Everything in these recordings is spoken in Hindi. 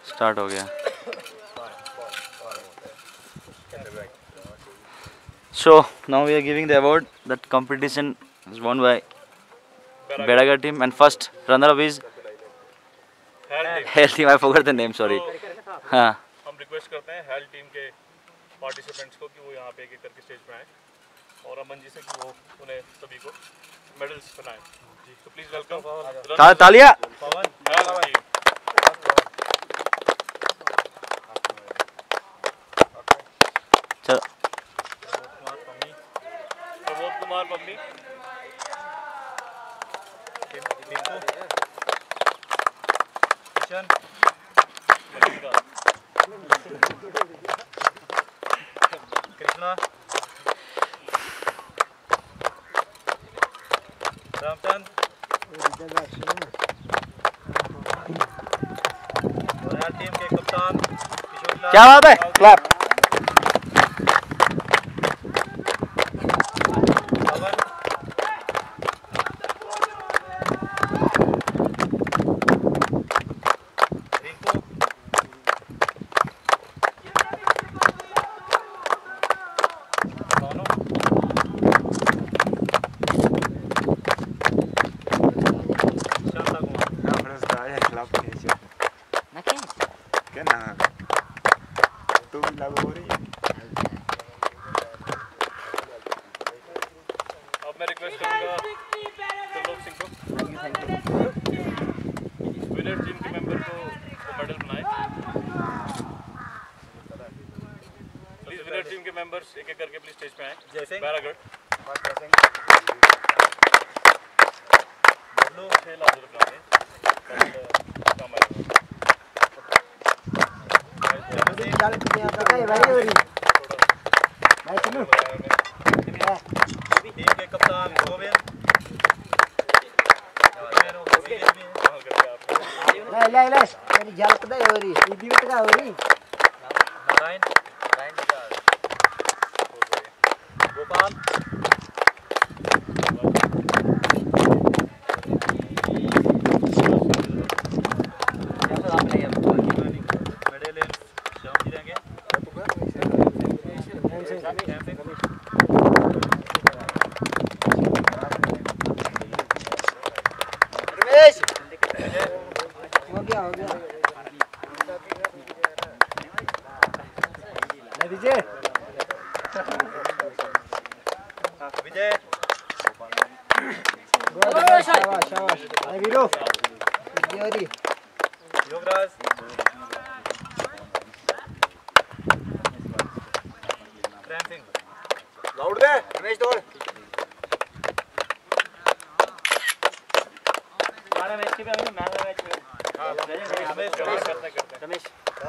स्टार्ट हो गया। So now we are giving the award. That competition is won by Bedagar team, and first runner-up is Hell team. I forgot the name. Sorry. हाँ। हम रिक्वेस्ट करते हैं हेल टीम के पार्टिसिपेंट्स को कि वो यहाँ पे एक-एक करके स्टेज पे आए और अमन जी से कि वो उन्हें सभी को मेडल्स बनाएं। तो प्लीज वेलकम। तालियां। पवन हेल टीम। चल। प्रमोद कुमार पम्मी। किशन। कृष्णा। रामचंद। और टीम के कप्तान किशोर लाल। क्या बात है? क्लैप। अब मैं रिक्वेस्ट करूंगा त्रिलोक सिंह को विनर टीम के मेंबर को मेडल बनाए। प्लीज विनर टीम के मेंबर्स एक-एक करके प्लीज स्टेज पे आए। जैसे बैरागढ़ बबलू खेल आदर कराएंगे टीम के कप्तान गोविंद। ले मेरी झलक दे हो रही दीदी बेटा हो रही नारायण गोपाल मेडल श्याम जी रहेंगे। रमेश हो गया विजय शाबाश वीरो योगराज प्रेम सिंह लाउड दे रमेश दौड़ हमारा मैच के भी मैच में हां करते रमेश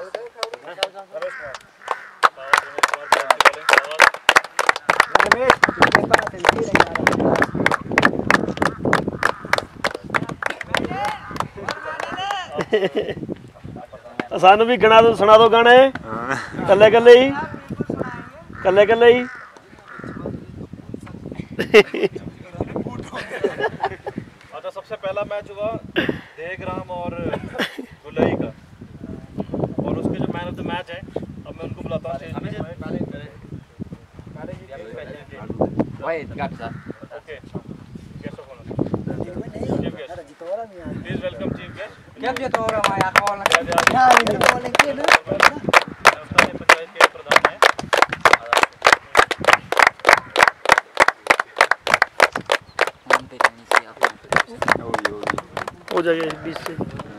सानू भी गणा दो सुना दो गाने कल्ले कल्ले ही अच्छा सबसे पहला मैच हुआ देहग्राम और गुलई का और उसके जो मैन ऑफ द मैच है अब मैं उनको बुलाता हूँ okay guest of honour chief guest please welcome chief guest क्या तो हो रहा है यार कॉल पंचायत के प्रधान हैं हो जाएगा 20 से।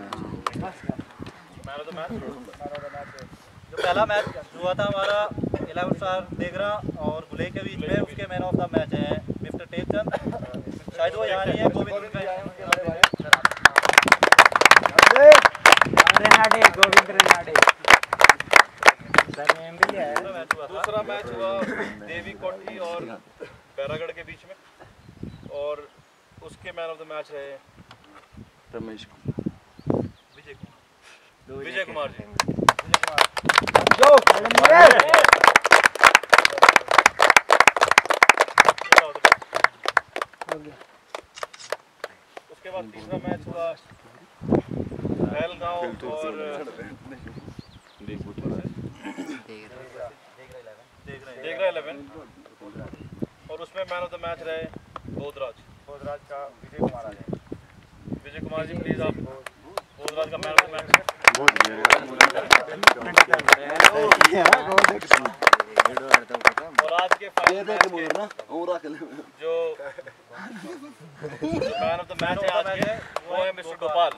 मैन ऑफ द मैच जो पहला मैच हुआ था हमारा 11 स्टार देगरा और गुले के बीच में उसके मैन ऑफ द मैच है मिस्टर टेपचंद। शायद वो यहाँ नहीं है गोविंद दूसरा मैच हुआ देवी कोठी और बैरागढ़ के बीच में और उसके मैन ऑफ द मैच रहे रमेश विजय कुमार जी। उसके बाद तीसरा मैच हुआ पहलगांव और देगरा 11 और उसमें मैन ऑफ द मैच रहे बोधराज का विजय कुमार आ जाए। विजय कुमार जी प्लीज आप बोधराज का मैन ऑफ द मैच। और आज के फाइनल मैच के जो मैन ऑफ द मैच है आज के वो है मिस्टर गोपाल।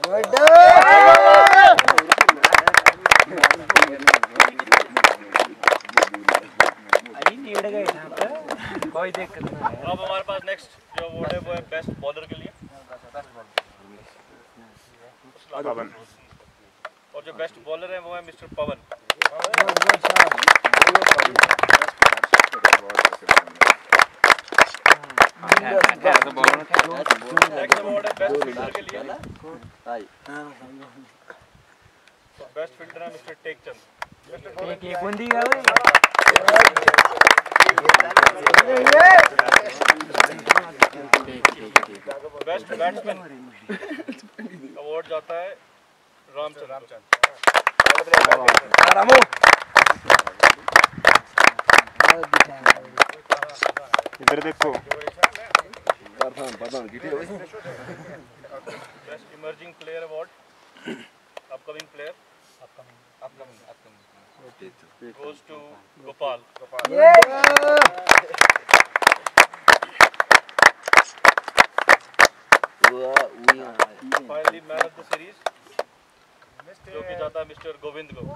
कोई दिक्कत नहीं। अब हमारे पास नेक्स्ट जो अवार्ड है वो है बेस्ट बॉलर के लिए और जो बेस्ट बॉलर है वो है मिस्टर पवन। नेक्स्ट अवार्ड है बेस्ट फील्डर के लिए बेस्ट फील्डर है मिस्टर टेकचंद। एक बंदी का बेस्ट बैट्समैन अवार्ड जाता है रामचंद्र। इधर देखो। Best emerging player award upcoming player goes to Gopal. Finally man of the series जो कि जाता है मिस्टर गोविंद को।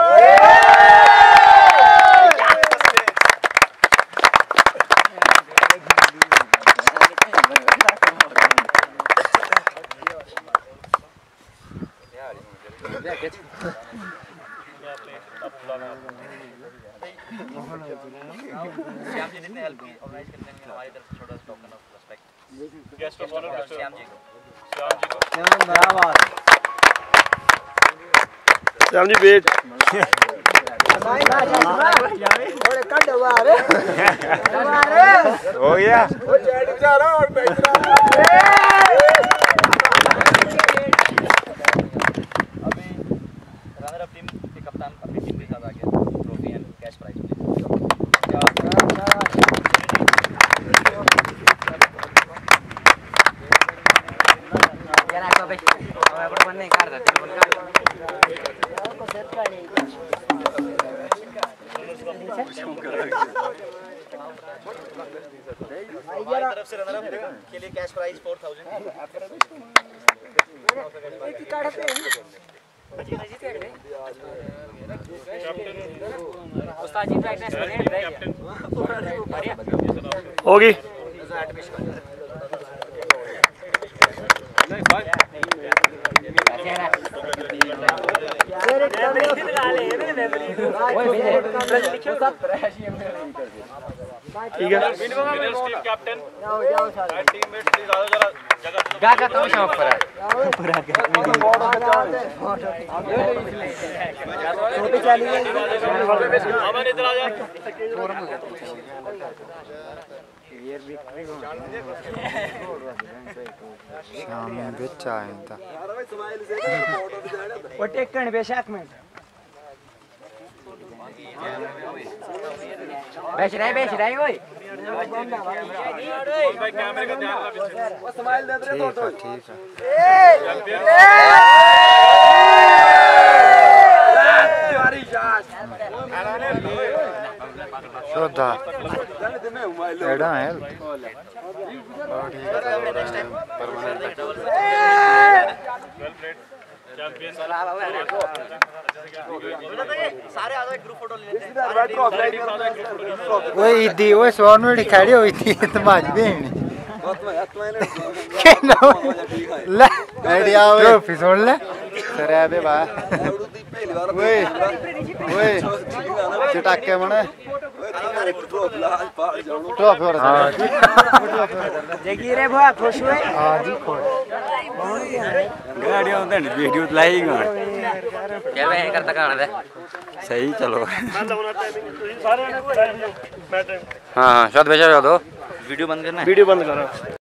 श्याम जी जितने हेल्प की ऑर्गेनाइज करने में हमारी तरफ से छोटा सा token of respect guest of honour mister Shyam ji को। श्याम जी वेट। हो गया। अभी रनर अप टीम के कप्तान अपनी टीम के साथ आ गया ट्रॉफी एंड कैश प्राइज। हमारी तरफ से रनर अप के लिए कैश प्राइज 4000। होगी। ठीक है। कैप्टन टीममेट्स प्लीज आओ जरा जगह गागा तो शौक पर है छोटी चली गई। अमन इधर आ जा। शाम में बेच आए था वो टेकन बेशक में बेच रहे ओए भाई कैमरे का ध्यान रख। ठीक है श्रद्धा एडा है सारे आ जाओ एक ग्रुप फोटो ले लेते हैं। वही दी वो सोन में खड़ी हुई थी तो बाज देनी ले आइडिया ट्रॉफी सुन ले सरे आबे बा ओए ओए चटाके मने ट्रॉफी और हां देखी रे भा खुश हुए। हां जी खुश गाड़ी होता है वीडियो लाई गा क्या वे करता कहां दे सही चलो सारे हां शायद बेचा दो वीडियो बंद करना है। वीडियो बंद करो।